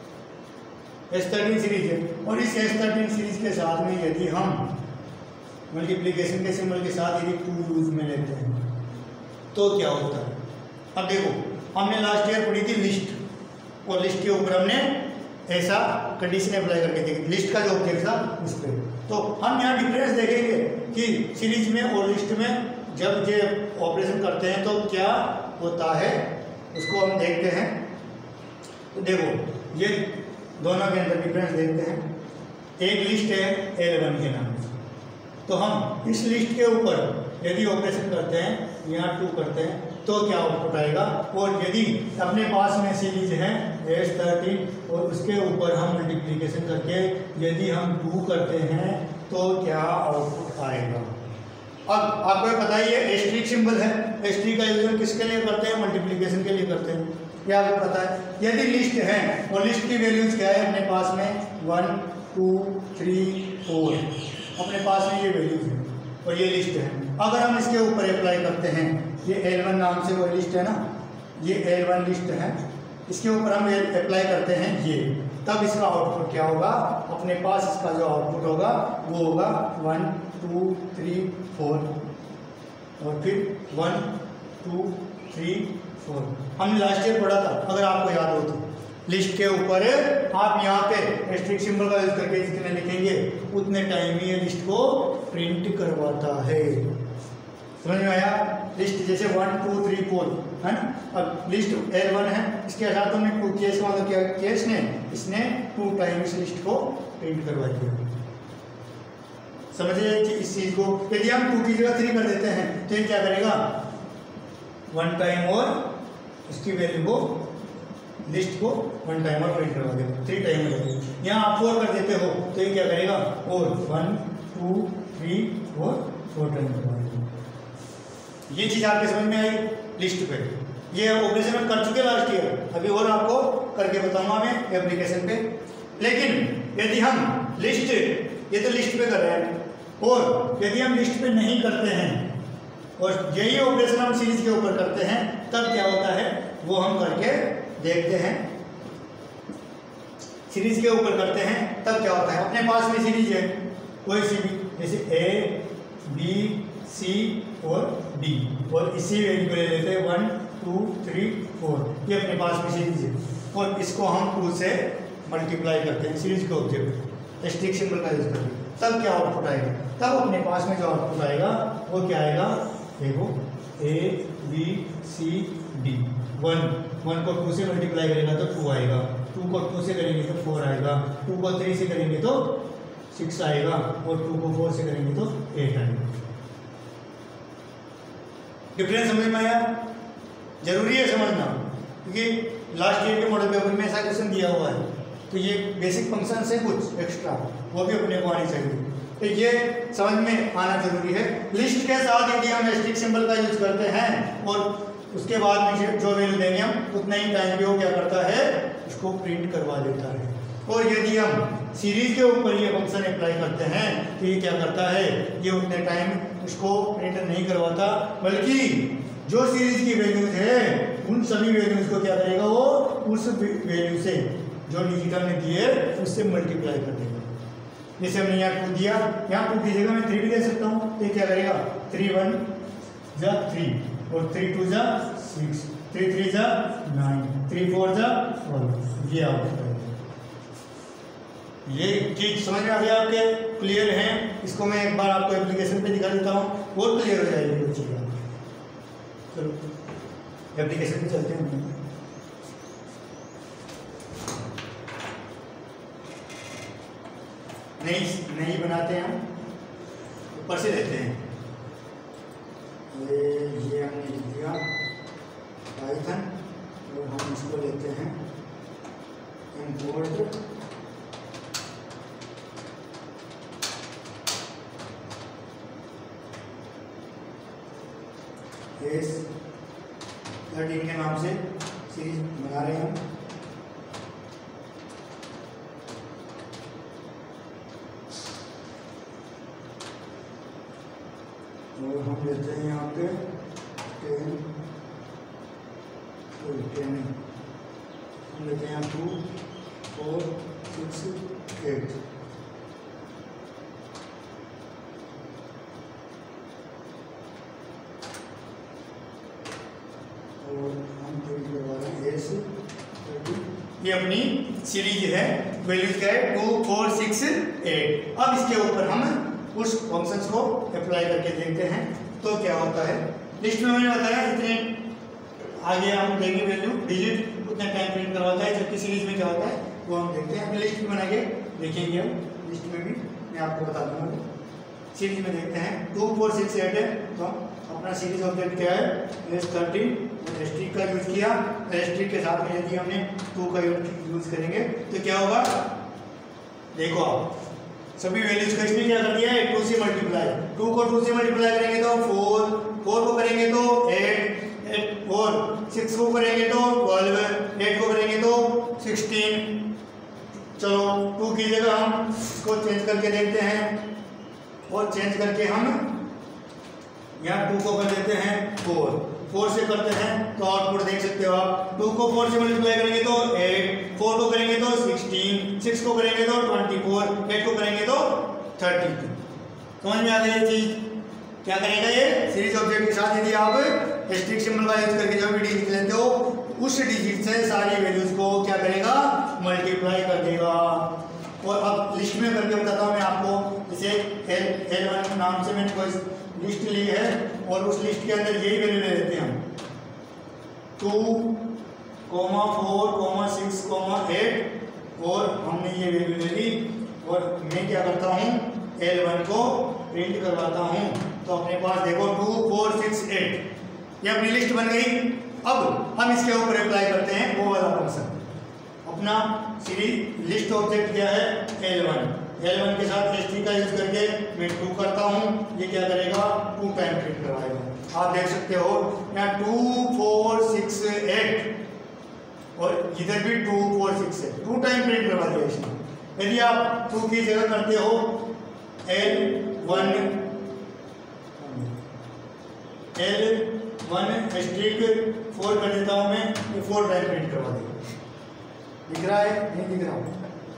एस थर्टीन सीरीज है, और इस एस थर्टीन सीरीज के साथ में यदि हम मल्टीप्लिकेशन के सिंबल के साथ यदि टू यूज में लेते हैं तो क्या होता है। अब देखो, हमने लास्ट ईयर पढ़ी थी लिस्ट, और लिस्ट के ऊपर हमने ऐसा कंडीशन अप्लाई करके देखी, लिस्ट का जो ऑब्जेक्ट था उस पर। तो हम यहाँ डिफरेंस देखेंगे कि सीरीज में और लिस्ट में जब ये ऑपरेशन करते हैं तो क्या होता है, उसको हम देखते हैं। तो देखो, ये दोनों के अंदर डिफरेंस देखते हैं। एक लिस्ट है एल वन के नाम से, तो हम इस लिस्ट के ऊपर यदि ऑपरेशन करते हैं, यहाँ टू करते हैं, तो क्या आउटपुट आएगा। और यदि अपने पास में सीरीज है एस थर्टीन और उसके ऊपर हम मल्टीप्लिकेशन करके यदि हम टू करते हैं तो क्या आउटपुट आएगा। अब आपको पता ही है एस्ट्रिक सिंबल है, एस्ट्रिक का यूज हम किसके लिए करते हैं, मल्टीप्लिकेशन के लिए करते हैं, क्या आपको पता है। यदि लिस्ट है और लिस्ट की वैल्यूज क्या है अपने पास में वन टू थ्री फोर, अपने पास में ये वैल्यूज है और ये लिस्ट है। अगर हम इसके ऊपर अप्लाई करते हैं, ये एल वन नाम से कोई लिस्ट है ना, ये एल वन लिस्ट है, इसके ऊपर हम अप्लाई करते हैं ये, तब इसका आउटपुट क्या होगा, अपने पास इसका जो आउटपुट होगा वो होगा वन टू थ्री फोर और फिर वन टू थ्री फोर। हमने लास्ट ईयर पढ़ा था, अगर आपको याद हो तो। लिस्ट के ऊपर आप यहाँ पे एस्ट्रिक सिंबल का यूज करके जितने लिखेंगे उतने टाइम ही ये लिस्ट को प्रिंट करवाता है। समझ में आया। लिस्ट जैसे वन टू थ्री फोर है ना, अब लिस्ट एल वन है, इसके साथ हमने टू किया, इसका मतलब क्या किया इसने इसने टू टाइम इस लिस्ट को प्रिंट करवा दिया। समझिए कि इस चीज को यदि हम टू की जगह थ्री कर देते हैं तो ये क्या करेगा, वन टाइम और इसकी वैल्यू को लिस्ट को वन टाइम और प्रिंट करवा देगा, थ्री टाइम हो जाएगा। यहाँ आप फोर कर देते हो तो ये क्या करेगा, और one two three four four time करवा देगा। ये चीज आपके समझ में आई लिस्ट पे। ये ऑपरेशन हम कर चुके लास्ट ईयर, अभी और आपको करके बताऊंगा मैं एप्लीकेशन पे। लेकिन यदि हम लिस्ट, ये तो लिस्ट पे कर रहे हैं, और यदि हम लिस्ट पे नहीं करते हैं और यही ऑपरेशन हम सीरीज के ऊपर करते हैं, तब क्या होता है वो हम करके देखते हैं। सीरीज के ऊपर करते हैं तब क्या होता है, अपने पास में सीरीज है कोई सी भी, जैसे ए बी सी और डी, और इसी वैल्यू को ले लेते हैं वन टू थ्री फोर, ये अपने पास में सीरीज है, और इसको हम टू से मल्टीप्लाई करते हैं सीरीज के ऑब्जेक्ट एस्ट्रिक सिंबल का यूज करके, तब क्या आउटपुट आएगा। तब अपने पास में जो आउटपुट आएगा वो क्या आएगा, देखो A B C D, one one को टू से मल्टीप्लाई करेगा तो टू आएगा, टू को टू से करेंगे तो फोर आएगा, टू को थ्री से करेंगे तो सिक्स आएगा, और टू को फोर से करेंगे तो एट आएगा। डिफरेंस समझ में आया। जरूरी है समझना, क्योंकि लास्ट ईयर के मॉडल पेपर में ऐसा क्वेश्चन दिया हुआ है, तो ये बेसिक फंक्शन से कुछ एक्स्ट्रा वो भी अपने को आनी चाहिए, तो ये समझ में आना जरूरी है। लिस्ट के साथ यदि हम एस्ट्रिक सिंबल का यूज करते हैं और उसके बाद में जो वैल्यू देंगे हम उतना ही टाइम पे वो क्या करता है, उसको प्रिंट करवा देता है। और यदि हम सीरीज के ऊपर ये फंक्शन अप्लाई करते हैं तो ये क्या करता है, ये उतने टाइम उसको प्रिंट नहीं करवाता, बल्कि जो सीरीज की वैल्यूज है उन सभी वैल्यूज को क्या करेगा, वो उस वैल्यू से जो डिजिटल में दिए उससे मल्टीप्लाई कर देगा। जैसे हमने यहाँ टू दिया, यहाँ टू की जगह मैं थ्री भी दे सकता हूँ, तो ये क्या करेगा, थ्री वन जा थ्री, और थ्री टू जा सिक्स, थ्री थ्री जा नाइन, थ्री फोर जा ट्वेल्व, ये आउटपुट है। ये चीज समझ में आ गया आपके, क्लियर है। इसको मैं एक बार आपको एप्लीकेशन पे दिखा देता हूँ, और क्लियर हो जाएगी वो चीज़। चलो एप्लीकेशन पे चलते हैं। नहीं नहीं बनाते हैं, हम ऊपर से लेते हैं। ये ये हमने लिख दिया पाइथन, और हम इसको लेते हैं इंपोर्ट एस थर्टीन के नाम से सीरीज बना रहे हैं हम। और हम लेते हैं यहाँ पे टेन टेन हम लेते हैं यहाँ टू फोर सिक्स एट। और हम करवा रहे हैं एस ये अपनी सीरीज है, वैल्यूज क्या है टू फोर सिक्स एट। अब इसके ऊपर हम उस फंक्शंस को अप्लाई करके देखते हैं तो क्या होता है। लिस्ट में मैंने बताया इतने आगे हम देंगे वैल्यू डिजिट उतना टाइम प्रिंट करवाता है, जबकि सीरीज में क्या होता है वो हम देखते हैं। अपनी लिस्ट में बना के देखेंगे, हम लिस्ट में भी मैं आपको बता दूंगा। सीरीज में देखते हैं टू फोर सिक्स एट है, तो अपना सीरीज ऑब्जेक्ट क्या है एस थर्टीन। एस्ट्रिक का यूज किया, एस्ट्रिक के साथ में यदि हमने टू का यूज करेंगे तो क्या होगा, देखो आप सभी वैल्यूज को इसमें क्या कर दिया है टू से मल्टीप्लाई। टू को टू से मल्टीप्लाई करेंगे तो फोर, फोर को करेंगे तो एट, एट और सिक्स को करेंगे तो ट्वेल्व, एट को करेंगे तो सिक्सटीन। चलो टू की जगह हम इसको चेंज करके देखते हैं, और चेंज करके हम यहाँ टू को कर देते हैं फोर, फोर से करते हैं तो आउटपुट देख सकते हो आप। टू को फोर से मल्टीप्लाई करेंगे तो एट, फोर को करेंगे तो सिक्सटीन, सिक्स को करेंगे तो ट्वेंटी फोर, एट को करेंगे तो थर्टी टू। समझ में आ गई ये चीज। क्या करेगा ये सीरीज ऑब्जेक्ट के साथ यदि आप एस्ट्रिक सिंबल का यूज करके जो भी डिजिट लेते हो उस डिजिट से सारी वैल्यूज को क्या करेगा मल्टीप्लाई कर देगा। और अब लिस्ट में करके बताता हूँ मैं आपको। जैसे एल एल वन नाम से मैंने कोई लिस्ट ली है और उस लिस्ट के अंदर यही वैल्यू ले लेते हैं हम two comma four comma six comma eight, और हमने ये वैल्यू ले ली। और मैं क्या करता हूँ एल वन को प्रिंट करवाता हूँ, तो अपने पास देखो टू फोर सिक्स एट ये अपनी लिस्ट बन गई। अब हम इसके ऊपर अप्लाई करते हैं वो वाला फंक्शन। अपना सीरीज लिस्ट ऑब्जेक्ट क्या है एल वन, एल वन के साथ एस्ट्रिक का यूज करके मैं टू करता हूँ, ये क्या करेगा टू टाइम प्रिंट करवाएगा। आप देख सकते हो यहाँ टू फोर सिक्स एट और इधर भी टू फोर सिक्स है, टू टाइम प्रिंट करवा दिया इसने। यदि आप टू की जगह करते हो L one L one asterisk four कर देता हूँ मैं, ये फोर टाइम प्रिंट करवा देगा। दिख रहा है नहीं दिख रहा?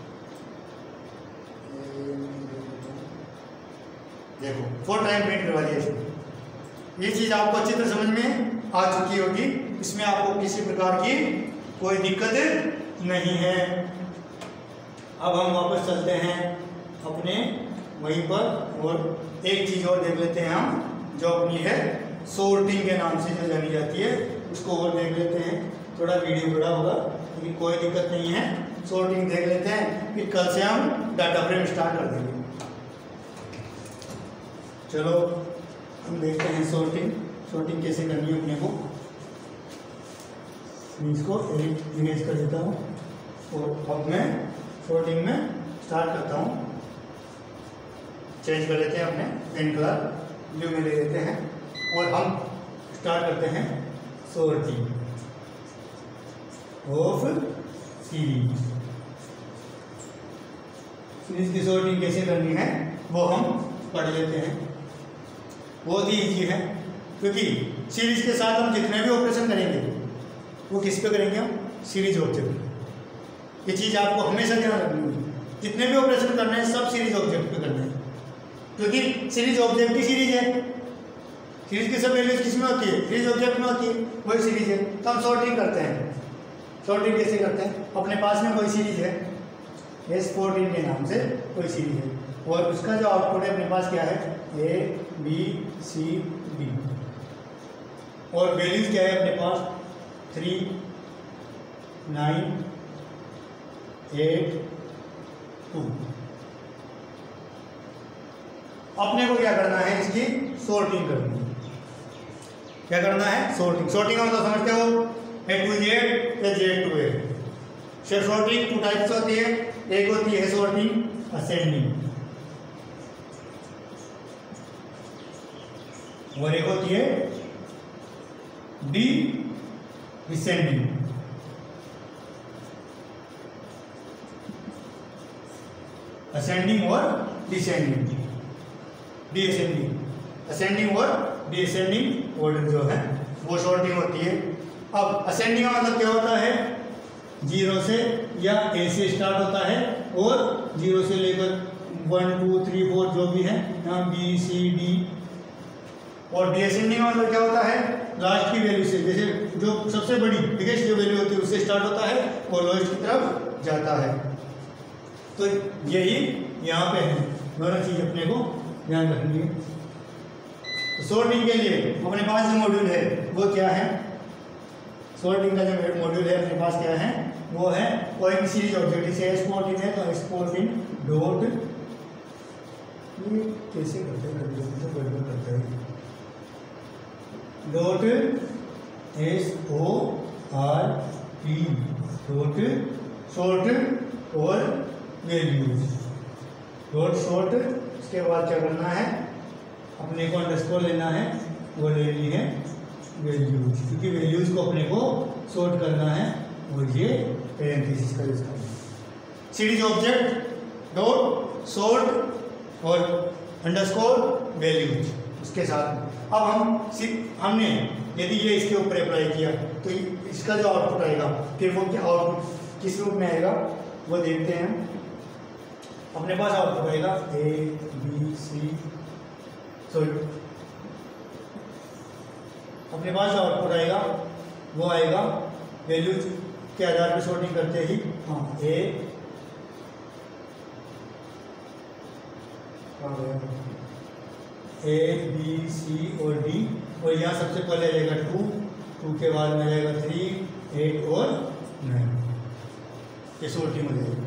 देखो फोर टाइम प्रिंट करवा दिया इसने। ये चीज आपको अच्छी तरह समझ में आ चुकी होगी, इसमें आपको किसी प्रकार की कोई दिक्कत नहीं है। अब हम वापस चलते हैं अपने वहीं पर, और एक चीज और देख लेते हैं हम जो अपनी है सोर्टिंग के नाम से जो जानी जाती है, उसको और देख लेते हैं। थोड़ा वीडियो बड़ा होगा लेकिन कोई दिक्कत नहीं है, सोर्टिंग देख लेते हैं, फिर कल से हम डाटा फ्रेम स्टार्ट कर देंगे। चलो हम देखते हैं सोर्टिंग सोर्टिंग कैसे करनी है अपने को। इसको इमेज कर देता हूँ और अब मैं सोर्टिंग में स्टार्ट करता हूँ। चेंज कर लेते हैं अपने पेन कलर ब्लू में ले लेते हैं और हम स्टार्ट करते हैं सोर्टिंग ऑफ सीरीज। सीरीज की सोर्टिंग कैसे करनी है वो हम पढ़ लेते हैं। बहुत ही ईजी है, क्योंकि सीरीज के साथ हम जितने भी ऑपरेशन करेंगे वो किस पे करेंगे हम सीरीज ऑब्जेक्ट। ये चीज़ आपको हमेशा ध्यान रखनी है, जितने भी ऑपरेशन करना है सब सीरीज ऑब्जेक्ट पे करना है, क्योंकि सीरीज ऑब्जेक्ट की सीरीज है। सीरीज की सब वैल्यूज किस में होती है सीरीज ऑब्जेक्ट में होती है, वही सीरीज है। तो हम सॉर्टिंग करते हैं। सॉर्टिंग कैसे करते हैं, अपने पास में कोई सीरीज है एस फोर्टीन के नाम से कोई सीरीज है, और उसका जो आउटपुट है अपने पास क्या है ए बी सी डी, और वैल्यूज क्या है अपने पास थ्री नाइन एट टू। अपने को क्या करना है, इसकी सॉर्टिंग करनी है। क्या करना है, सॉर्टिंग। सॉर्टिंग का मतलब समझते हो, ए टू जेड या Z to A. Sorting two types होती है, एक होती है सॉर्टिंग असेंडिंग और एक होती है डी डिसेंडिंग। असेंडिंग और डिसेंडिंग, डिसेंडिंग असेंडिंग और डिसेंडिंग ऑर्डर जो है वो सॉर्टिंग होती है। अब असेंडिंग का मतलब क्या होता है, जीरो से या ए से स्टार्ट होता है और जीरो से लेकर वन टू थ्री फोर जो भी है यहाँ बी सी डी। और डिसेंडिंग का मतलब क्या होता है, लास्ट की वैल्यू से, जैसे जो सबसे बड़ी बिगेस्ट जो वैल्यू होती है उससे स्टार्ट होता है और लोएस्ट की तरफ जाता है। तो यही यहाँ पे है, दोनों चीज अपने को ध्यान रखनी है। तो सॉर्टिंग के लिए अपने पास जो मॉड्यूल है वो क्या है, सॉर्टिंग का जो मॉड्यूल है अपने पास क्या है, वो है कोई भी सीरीज ऑब्जेक्ट, जैसे एस फोर्टीन है तो एस फोर्टीन डॉट, ये कैसे करते हैं, तो गड़बड़ करते हैं, dot S O R T dot short और वैल्यूज डॉट शॉर्ट। इसके बाद क्या करना है, अपने को अंडरस्कोर लेना है, वो लेनी है वैल्यूज, क्योंकि वैल्यूज को अपने को शॉर्ट करना है और ये पैरेंथेसिस का यूज करना है। सीरीज ऑब्जेक्ट डॉट शॉर्ट और अंडरस्कोर वैल्यूज उसके साथ। अब हम हमने यदि ये इसके ऊपर अप्लाई किया तो इसका जो आउटपुट आएगा फिर वो क्या आउटपुट किस रूप में आएगा वो देखते हैं। अपने पास आउटपुट आएगा ए बी सी, सॉरी अपने पास जो आउटपुट आएगा वो आएगा वैल्यूज के आधार पर सॉर्टिंग करते ही, हाँ ए ए बी सी और डी, और यहाँ सबसे पहले आ जाएगा टू, टू के बाद में आएगा थ्री एट और नाइन, ये सॉर्टिंग हो जाएगी।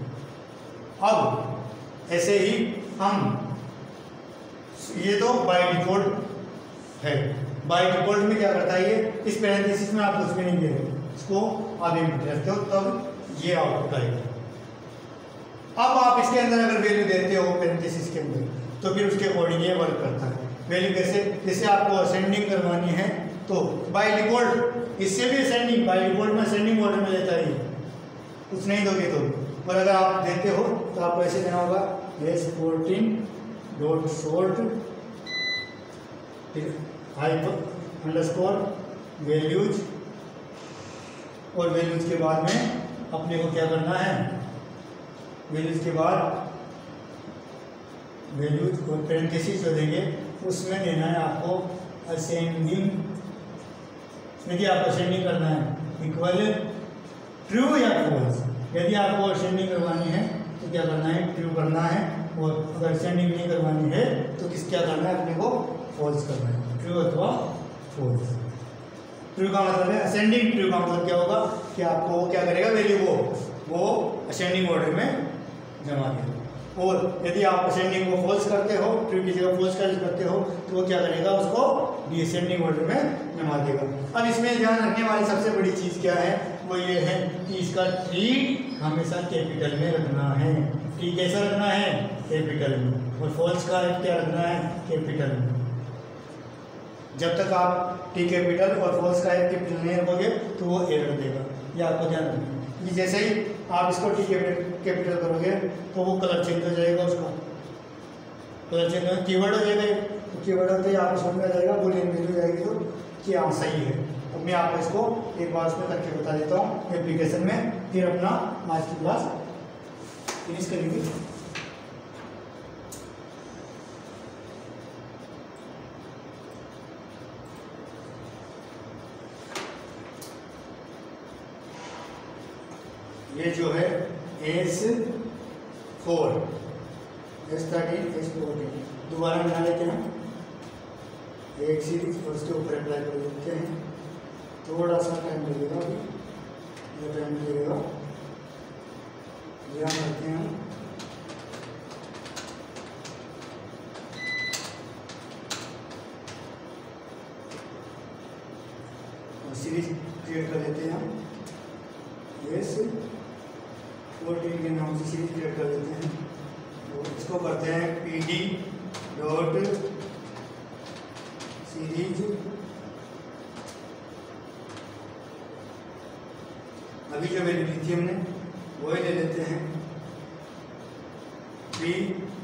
अब ऐसे ही हम, ये तो बाय डिफॉल्ट है, बाय डिफॉल्ट में क्या करता है ये, इस पैरेंथेसिस में आप कुछ भी नहीं दे रहे, इसको आप इनपुट रखते हो तब ये आउटपुट आएगा। अब आप इसके अंदर अगर वैल्यू देते हो पैरेंथेसिस के अंदर तो फिर उसके अकॉर्डिंग ये वर्क करता है। वैल्यू कैसे, जैसे आपको असेंडिंग करवानी है तो बाय डिफॉल्ट इससे भी असेंडिंग, बाय डिफॉल्ट में असेंडिंग ऑर्डर में लेता है, कुछ नहीं दोगे तो। और अगर आप देते हो तो आपको ऐसे देना होगा S fourteen dot short hyper underscore values, और वैल्यूज के बाद में अपने को क्या करना है, वैल्यूज के बाद वैल्यूज और पैरेंथेसिस जो देंगे उसमें देना है आपको असेंडिंग। यदि आपको असेंडिंग करना है इक्वल ट्रू या फॉल्स, यदि आपको असेंडिंग करवानी है तो क्या करना है, ट्रू करना है, और अगर असेंडिंग नहीं करवानी है तो किस क्या करना है, अपने को फॉल्स करना है, ट्रू अथवा फॉल्स। ट्रू का मतलब है असेंडिंग, ट्रू का मतलब क्या होगा कि आपको वो क्या करेगा, वैल्यू वो वो असेंडिंग ऑर्डर में जमा देगा। और यदि आप असेंडिंग को फॉल्स करते हो, ट्रू की जगह फॉल्स का यूज करते हो तो वो क्या करेगा, उसको डिसेंडिंग ऑर्डर में जमा देगा। अब इसमें ध्यान रखने वाली सबसे बड़ी चीज़ क्या है, वो ये है कि इसका ट्री हमेशा कैपिटल में रखना है। ट्री कैसा रखना है, कैपिटल में, और फॉल्स का क्या रखना है, कैपिटल में। जब तक आप टी कैपिटल और फॉल्स का कैपिटल नहीं रखोगे तो वो एरर देगा, ये आपको ध्यान रखना है। जैसे ही आप इसको टी कैपिटल करोगे तो वो कलर चेंज हो जाएगा, उसका कलर चेंज हो, कीवर्ड हो जाएगा, तो कीवर्ड होते ही आपको समझ में आ जाएगा, बुलियन वैल्यू जाएगी तो कि हाँ सही है। अब मैं आपको इसको एक बार उसमें करके बता देता हूँ एप्लीकेशन में, फिर अपना आज की क्लास फिनिश करेंगे। ये जो है S four S thirteen S fourteen दोबारा बना लेते हैं एक सीरीज और उसके ऊपर अप्लाई कर देते हैं। थोड़ा सा टाइम लगेगा, अभी ये टाइम लगेगा, ध्यान रखते हैं। सीरीज क्रिएट कर लेते हैं हम। यस फोर्टीन के नाम से सीरीज क्रिएट कर लेते हैं। तो इसको करते हैं पी डी डॉट सीरीज। अभी जो वैल्यू ली थी हमने वही ले लेते हैं, three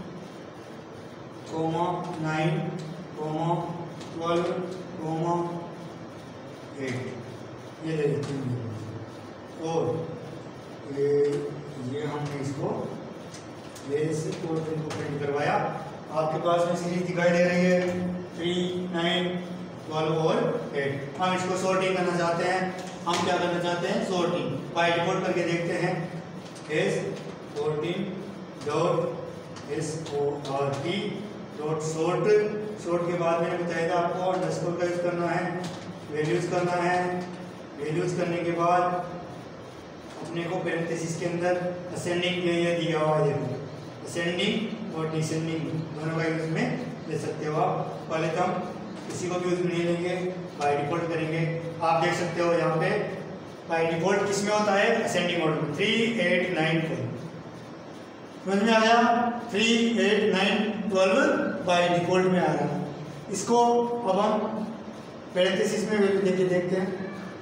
comma nine comma twelve comma eight, ये ले लेते हैं। और ये ये हमने इसको ये इससे फोर्टीन को प्रिंट करवाया। आपके पास में सीरीज दिखाई दे रही है थ्री नाइन ट्वेल्व और एट। हम इसको सॉर्टिंग करना चाहते हैं। हम क्या करना चाहते हैं? सॉर्टिंग। बाय डिफॉल्ट करके देखते हैं, S fourteen dot S O R T dot sort. Sort के बाद मैंने बताया था आपको अंडरस्कोर का यूज करना है, वैल्यूज करना है। वैल्यूज करने के बाद अपने को पैरेंथेसिस के अंदर असेंडिंग ये दिया हुआ है, देखो असेंडिंग और डिसेंडिंग दोनों का यूज में ले सकते हो आप। पहले तो हम किसी को भी यूज में नहीं लेंगे, बाय डिफॉल्ट करेंगे। आप देख सकते हो यहाँ पे बाय डिफॉल्ट किस में होता है? असेंडिंग ऑर्डर में। थ्री एट नाइन ट्वेल्व समझ में आ गया? Three eight nine twelve by default में आ रहा है। इसको अब हम पैरेंथेसिस में वैल्यू देके देखते हैं।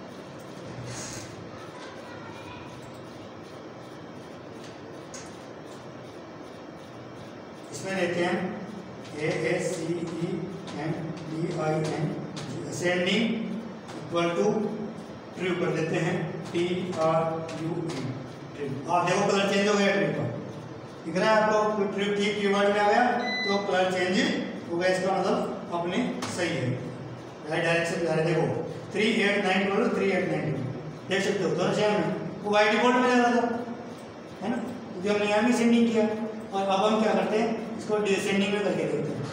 इसमें लेते हैं A S C E N D I N ascending equal to true कर देते हैं, T R U E true. आप देखो कलर चेंज हो गया ट्रू का, दिख रहा है आपको? ट्रू की कीवर्ड में आ गया तो कलर चेंज हो गया। इसका मतलब अपने सही है, डायरेक्शन जा रहा है। देखो three eight nine twelve three eight nine twelve देख सकते हो दोनों सेम है। वो बाय डिफॉल्ट में जा रहा था, है ना? जो हमने यहाँ भी सेंडिंग किया और अब हम क्या करते हैं? इसको डिसेंडिंग में करके देखते हैं।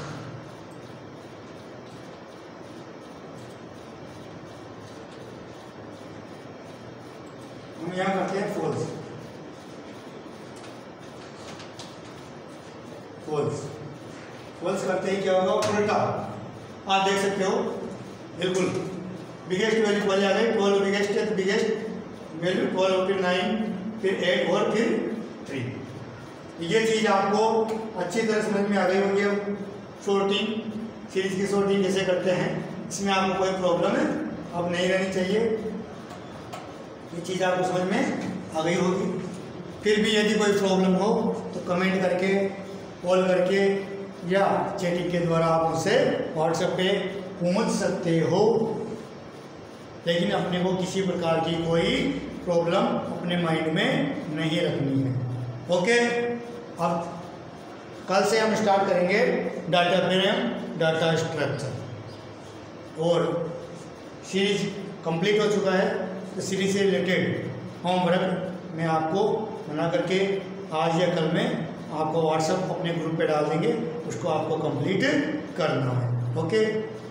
हम यहाँ करते हैं फॉल्स। फॉल्स फॉल्स करते ही क्या होगा? उल्टा। आप देख सकते हो बिल्कुल बिगेस्ट वैल्यू पहले आ गई, ट्वेल्व बिगेस्ट है तो बिगेस्ट वैल्यू ट्वेल्व, फिर नाइन, फिर एट और फिर थ्री। ये चीज़ आपको अच्छी तरह समझ में आ गई होगी। अब सॉर्टिंग सीरीज की सॉर्टिंग कैसे करते हैं, इसमें आपको कोई प्रॉब्लम है अब नहीं रहनी चाहिए। ये चीज़ आपको समझ में आ गई होगी। फिर भी यदि कोई प्रॉब्लम हो तो कमेंट करके, कॉल करके या चैटिंग के द्वारा आप मुझसे व्हाट्सएप पे पूछ सकते हो। लेकिन अपने को किसी प्रकार की कोई प्रॉब्लम अपने माइंड में नहीं रखनी है। ओके, अब कल से हम स्टार्ट करेंगे डाटा फ्रेम, डाटा स्ट्रक्चर। और सीरीज कंप्लीट हो चुका है तो सीरीज से रिलेटेड होमवर्क मैं आपको बना करके आज या कल में आपको व्हाट्सएप अपने ग्रुप पे डाल देंगे, उसको आपको कंप्लीट करना है। ओके।